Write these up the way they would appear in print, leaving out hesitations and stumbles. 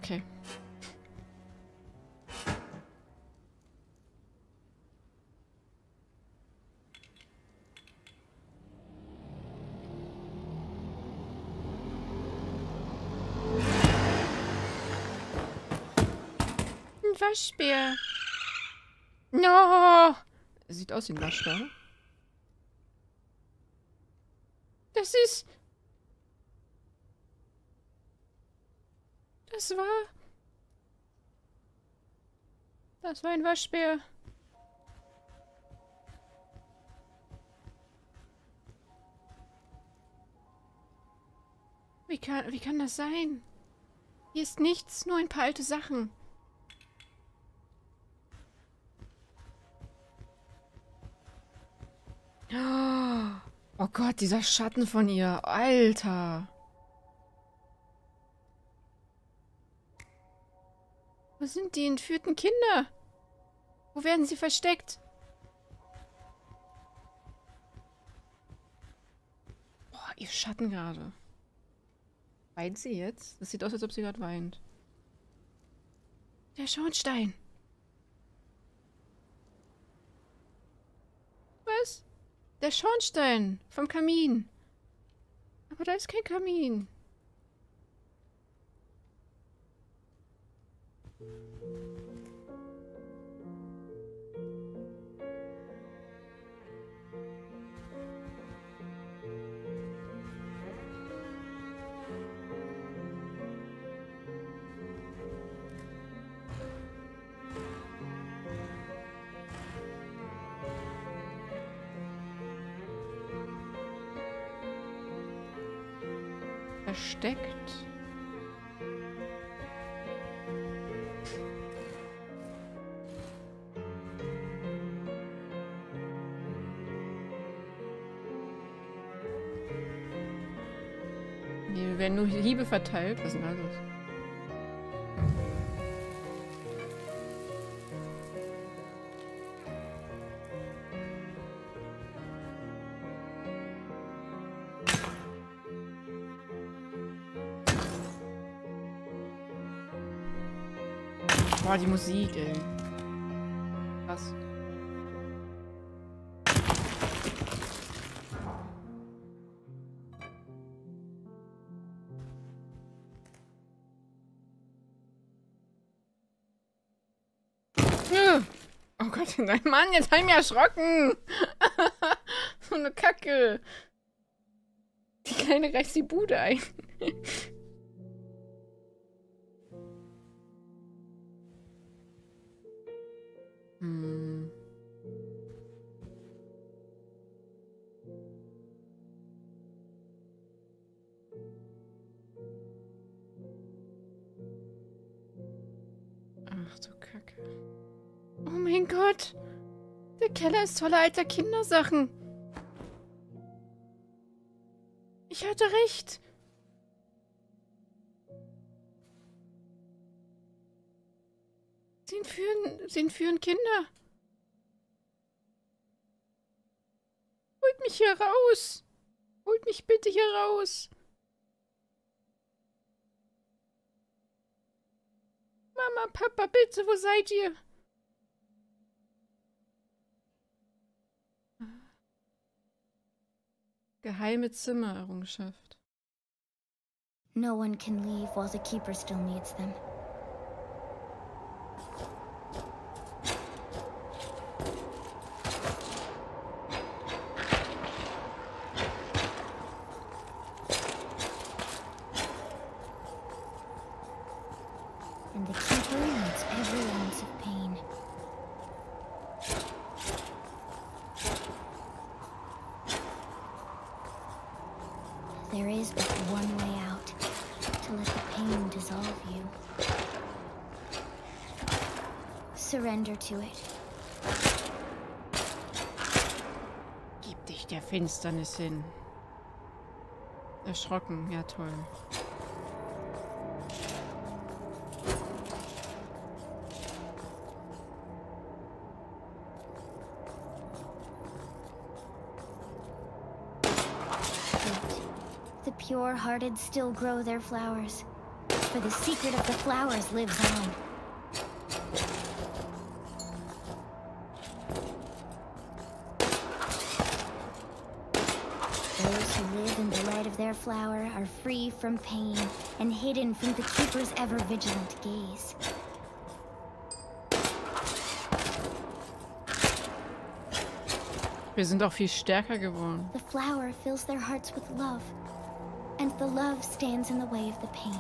Okay. Ein Waschbär. No. Sieht aus wie ein Waschbär. Das ist... Das war ein Waschbär. Wie kann das sein? Hier ist nichts, nur ein paar alte Sachen. Oh Gott, dieser Schatten von ihr. Alter. Wo sind die entführten Kinder? Wo werden sie versteckt? Boah, ihr Schatten gerade. Weint sie jetzt? Das sieht aus, als ob sie gerade weint. Der Schornstein. Was? Der Schornstein vom Kamin. Aber da ist kein Kamin. Versteckt. Hier werden nur Hiebe verteilt. Was ist denn da los? Boah, die Musik, ey. Krass. Oh Gott, nein, Mann, jetzt hab ich mich erschrocken. So eine Kacke. Die Kleine reißt die Bude ein. Ach du Kacke. Oh mein Gott. Der Keller ist voller alter Kindersachen. Ich hatte recht. Sie entführen Kinder. Holt mich hier raus. Holt mich bitte hier raus. Mama, Papa, bitte, wo seid ihr? Geheime Zimmererrungenschaft. No one can leave while the Keeper still needs them. And the Keeper needs every ounce of pain. There is but one way out, to let the pain dissolve you. Surrender to it. Gib dich der Finsternis hin. Erschrocken, ja toll. The pure-hearted still grow their flowers. for the secret of the flowers lives on. Those who live in the light of their flower are free from pain and hidden from the Keeper's ever-vigilant gaze. Wir sind auch viel stärker geworden. The flower fills their hearts with love, and the love stands in the way of the pain.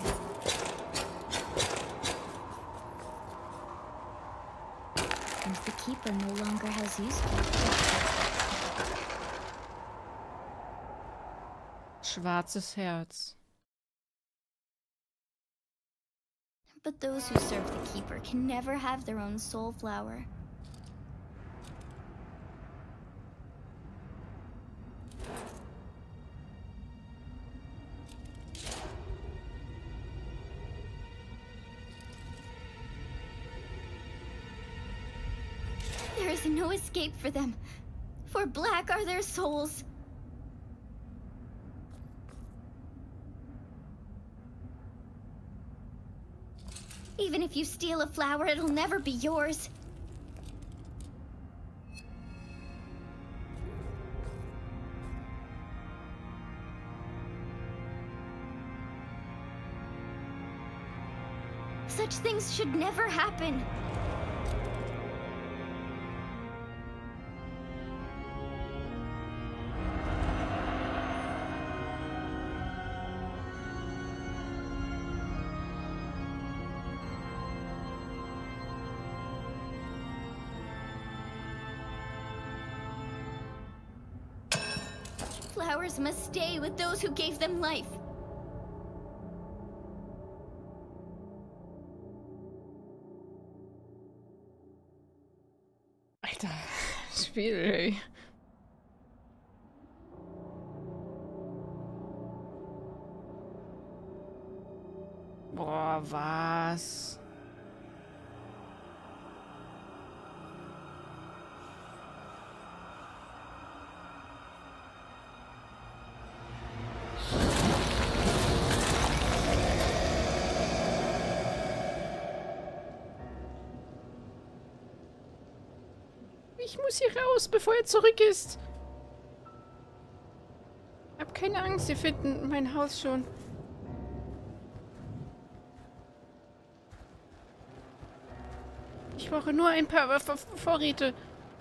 And the Keeper no longer has use for it. Schwarzes Herz. But those who serve the Keeper can never have their own soul flower. There is no escape for them, for black are their souls. Even if you steal a flower, it'll never be yours. Such things should never happen. Flowers must stay with those who gave them life. Alter, Spiel, ey. Boah, was? Ich muss hier raus, bevor er zurück ist. Hab keine Angst, wir finden mein Haus schon. Ich brauche nur ein paar Vorräte.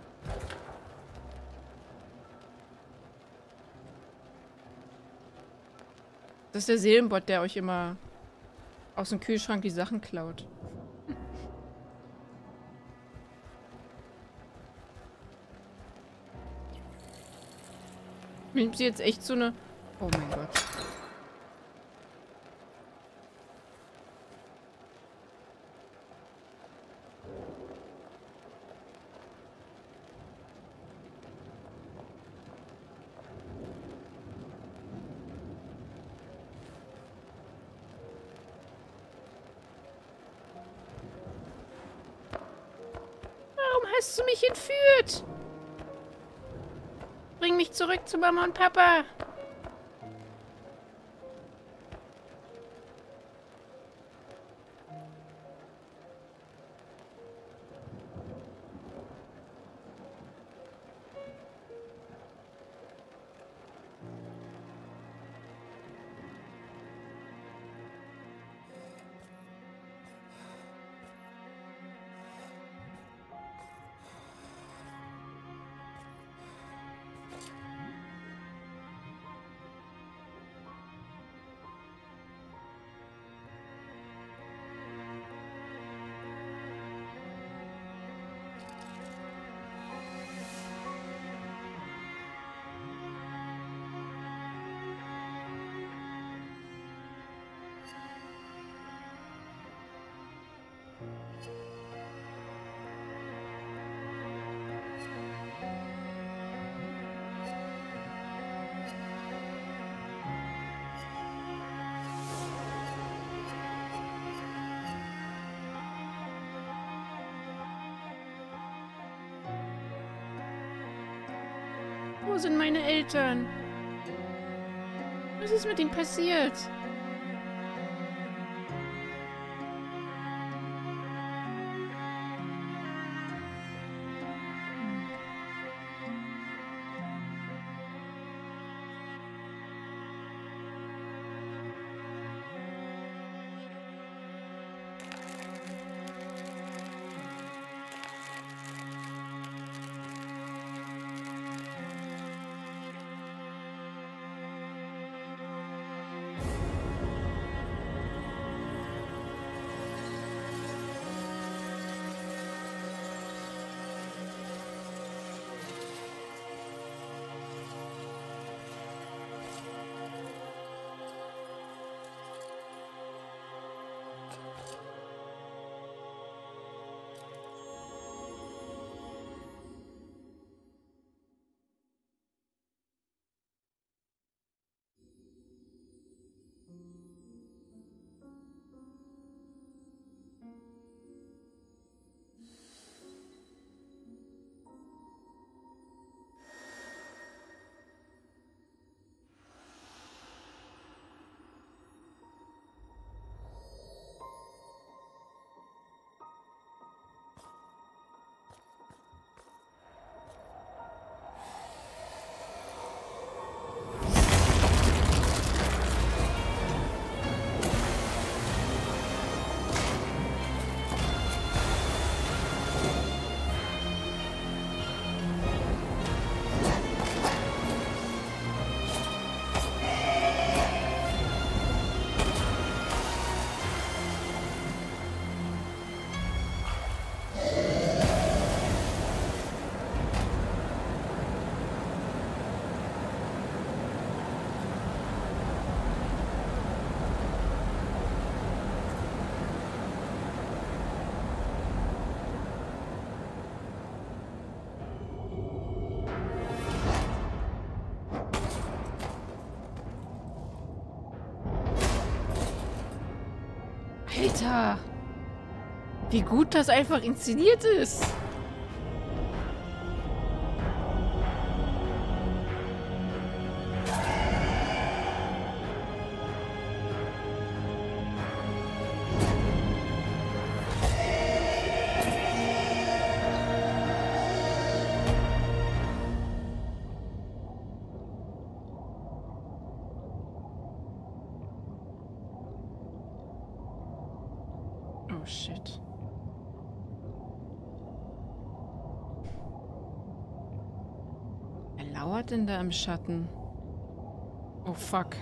Das ist der Seelenbot, der euch immer aus dem Kühlschrank die Sachen klaut. Nimmt sie jetzt echt so eine... Oh mein Gott. Warum hast du mich entführt? Bring mich zurück zu Mama und Papa. Wo sind meine Eltern? Was ist mit ihnen passiert? Alter! Wie gut das einfach inszeniert ist! Oh shit. Wer lauert denn da im Schatten? Oh fuck.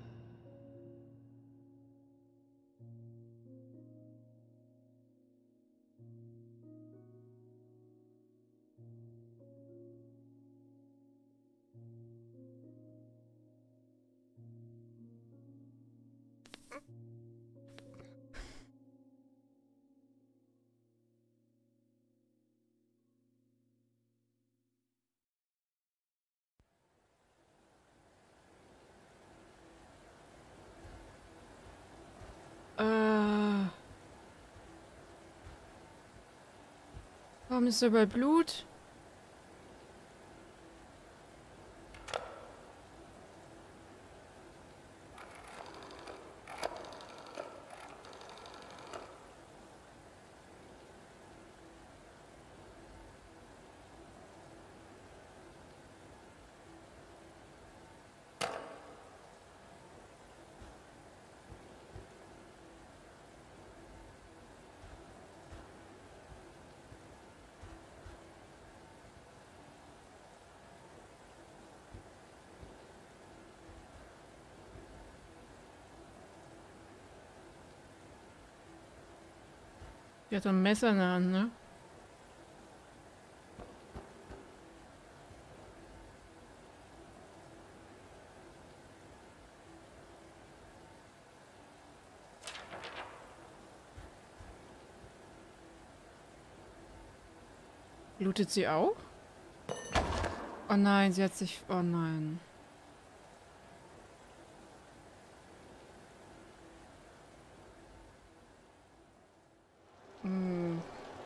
Warum ist da überall Blut? Die hat ein Messer in der Hand, ne? Blutet sie auch? Oh nein, sie hat sich... Oh nein. Hm.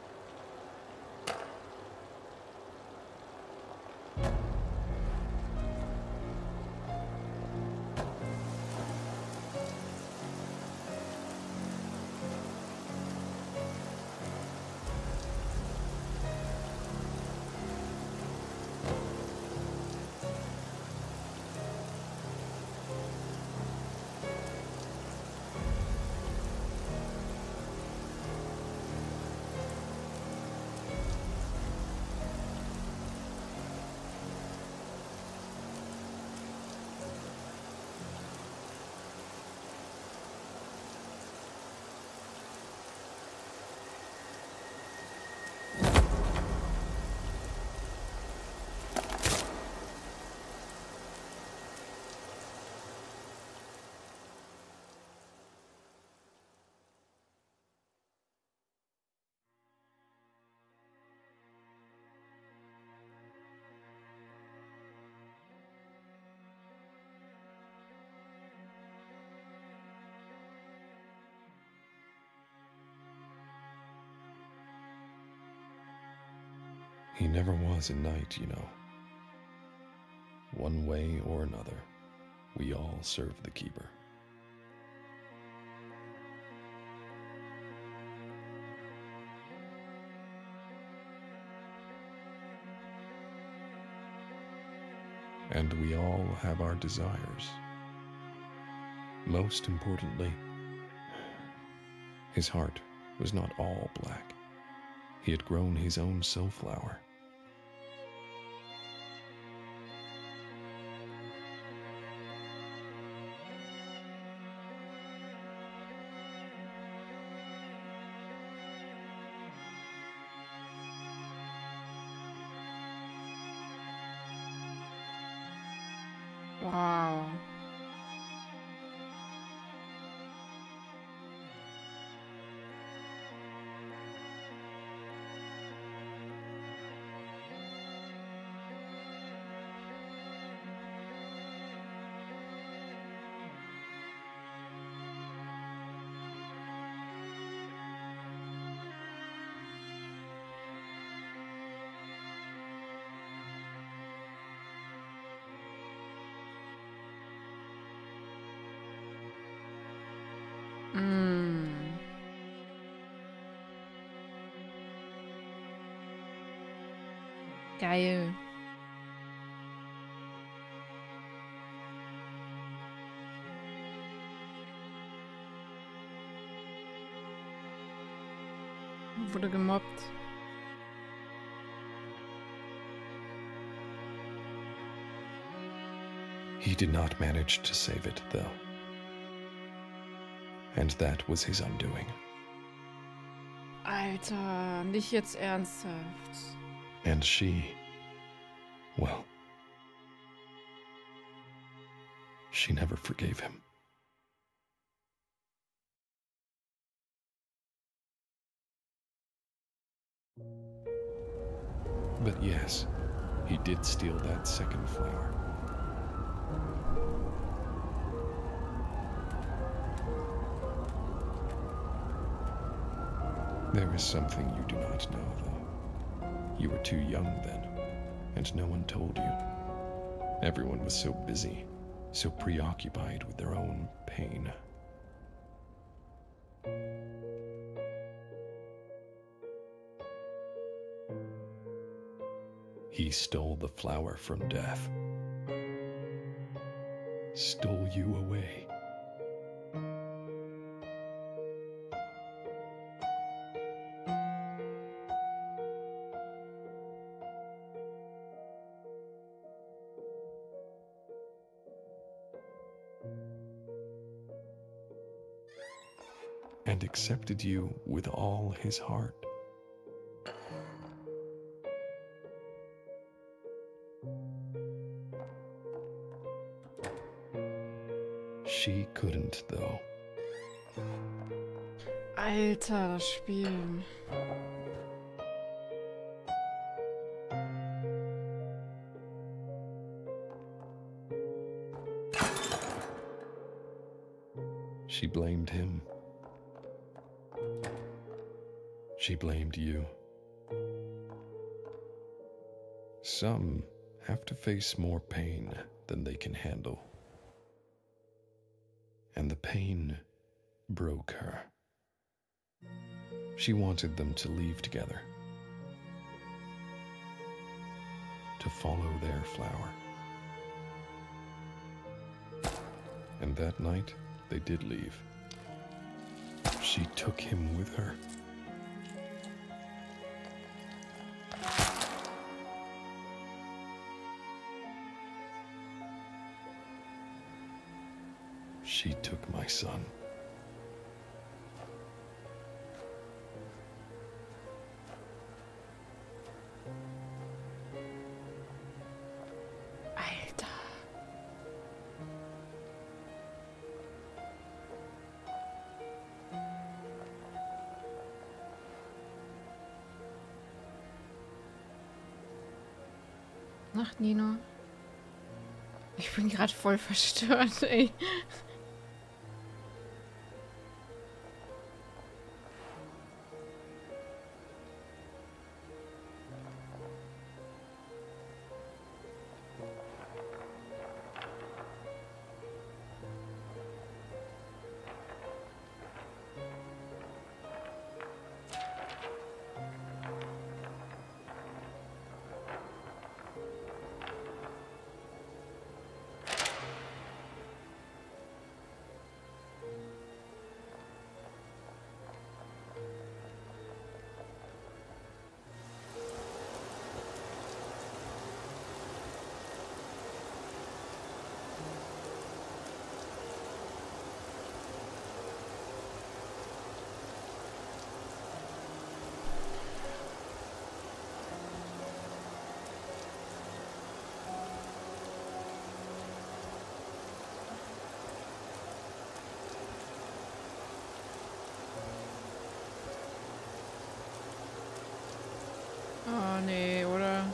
He never was a knight, you know. One way or another, we all serve the Keeper. And we all have our desires. Most importantly, his heart was not all black. He had grown his own soulflower. Wow. Mm. Geil. Wurde gemobbt. He did not manage to save it, though. And that was his undoing. Alter, nicht jetzt ernsthaft. And she, well, she never forgave him. But yes, he did steal that second flower. There is something you do not know, though. You were too young then, and no one told you. Everyone was so busy, so preoccupied with their own pain. He stole the flower from death. Stole you away. And accepted you with all his heart. She couldn't, though. Alter, das Spiel. She blamed him. She blamed you. Some have to face more pain than they can handle. And the pain broke her. She wanted them to leave together, to follow their flower. And that night, they did leave. She took him with her. She took my son. Alter. Nacht, Nino. Ich bin gerade voll verstört, ey. Oh nee, oder?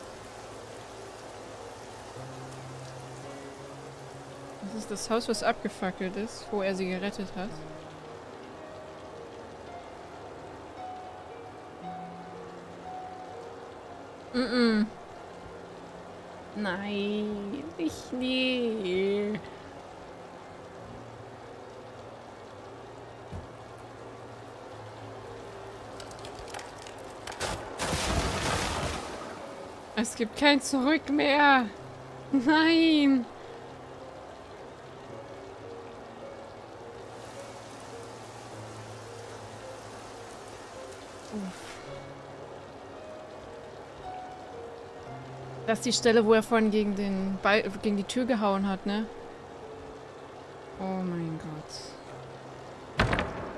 Das ist das Haus, was abgefackelt ist, wo er sie gerettet hat. Nein, ich nie. Es gibt kein Zurück mehr. Nein. Das ist die Stelle, wo er vorhin gegen gegen die Tür gehauen hat, ne? Oh mein Gott.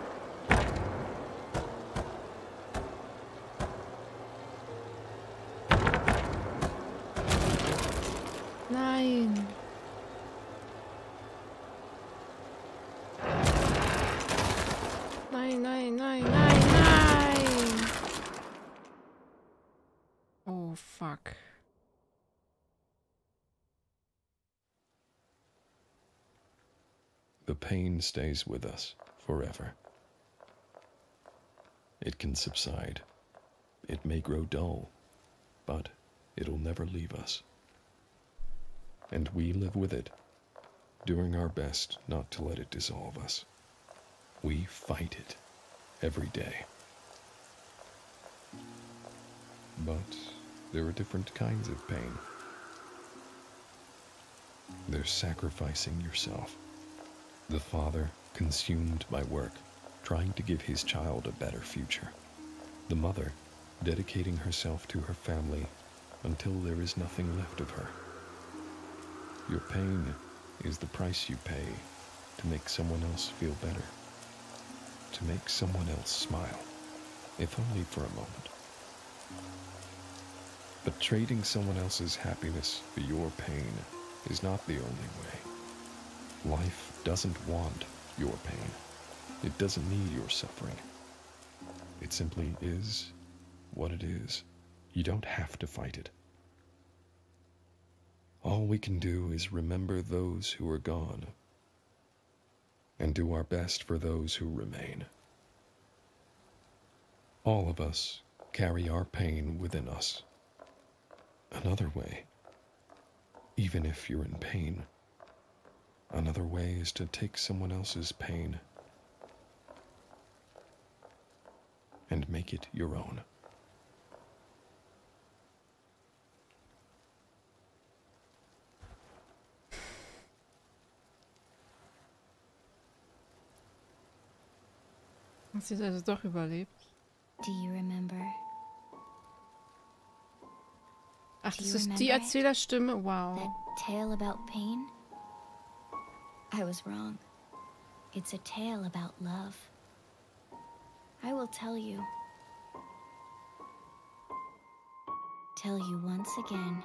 Nein. Nein, nein, nein, nein, nein. Oh, fuck. The pain stays with us forever. It can subside. It may grow dull, but it'll never leave us. And we live with it, doing our best not to let it dissolve us. We fight it every day. But there are different kinds of pain. There's sacrificing yourself. The father consumed by work, trying to give his child a better future. The mother dedicating herself to her family until there is nothing left of her. Your pain is the price you pay to make someone else feel better, to make someone else smile, if only for a moment. But trading someone else's happiness for your pain is not the only way. Life doesn't want your pain. It doesn't need your suffering. It simply is what it is. You don't have to fight it. All we can do is remember those who are gone and do our best for those who remain. All of us carry our pain within us. Another way, even if you're in pain, another way is to take someone else's pain and make it your own. Hat sie also doch überlebt? Do you remember? Ach, das ist die Erzählerstimme? Wow. That tale about pain? I was wrong. It's a tale about love. I will tell you. Tell you once again.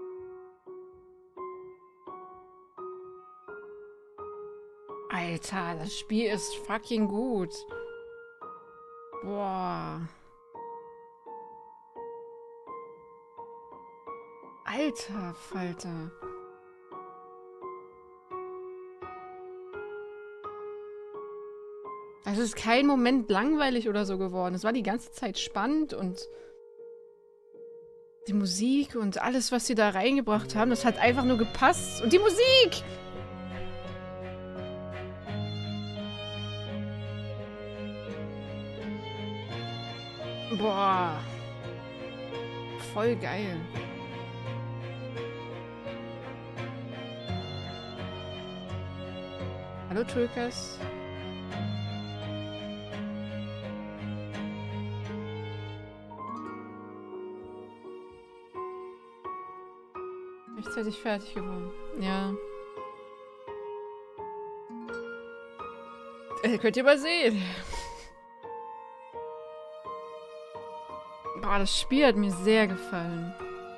Alter, das Spiel ist fucking gut. Boah. Alter Falter. Es ist kein Moment langweilig oder so geworden. Es war die ganze Zeit spannend und die Musik und alles, was sie da reingebracht haben, das hat einfach nur gepasst. Und die Musik! Boah. Voll geil. Hallo Tulkas. Rechtzeitig fertig geworden. Ja. Könnt ihr mal sehen. Boah, das Spiel hat mir sehr gefallen.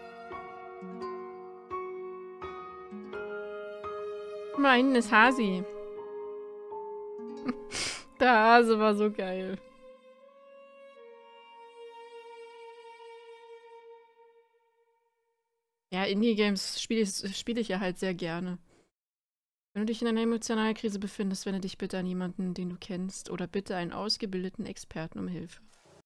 Da hinten ist Hasi. Der Hase war so geil. Ja, Indie-Games spiele ich ja halt sehr gerne. Wenn du dich in einer emotionalen Krise befindest, wende dich bitte an jemanden, den du kennst, oder bitte einen ausgebildeten Experten um Hilfe.